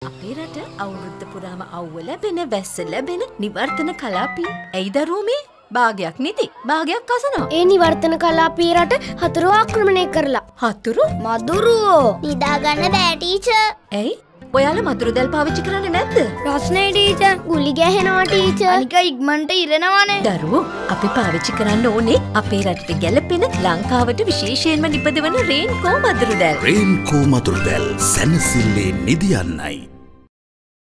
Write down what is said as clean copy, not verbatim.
අපේ රට අවුරුද්ද පුරාම අවුව ලැබෙන, වැස්ස ලැබෙන නිවර්තන කලාපී. ඇයි දරුවෝ මේ? භාගයක් නිදි. භාගයක් අසනවා. ඒ නිවර්තන කලාපී රට හතුරු ආක්‍රමණය කරලා. හතුරු? මදුරුවෝ. නිදාගන්න බෑ ටීචර්. ඇයි? ඔයාලා මදුරු දැල් පාවිච්චි කරන්නේ නැද්ද? රස්නේ ටීචර්. ගුලි ගැහෙනවා ටීචර්. අනික ඉක්මනට ඉරනවනේ. දරුවෝ අපි පාවිච්චි කරන්න ඕනේ අපේ රටට ගැලපෙන ලංකාවට විශේෂයෙන්ම නිපදවන රේන්කෝ මදුරු දැල්. රේන්කෝ මදුරු දැල් සැනසෙල්ලේ නිදියන්නයි.